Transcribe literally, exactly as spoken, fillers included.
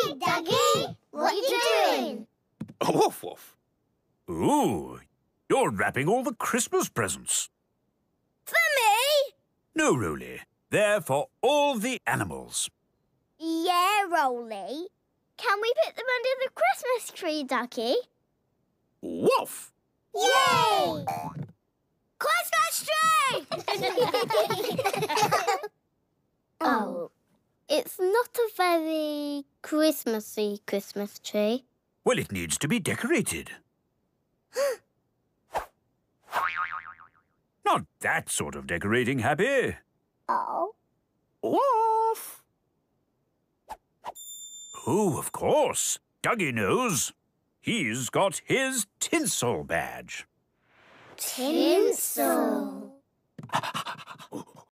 Hey, Duggee! What are you doing? Woof, woof. Ooh, you're wrapping all the Christmas presents. For me? No, Roly. They're for all the animals. Yeah, Roly. Can we put them under the Christmas tree, Duggee? Woof! Yay! Christmas tree! Oh, it's not a very Christmassy Christmas tree. Well, it needs to be decorated. Not that sort of decorating, Happy. Oh. Woof! Oh, of course. Duggee knows. He's got his tinsel badge. Tinsel.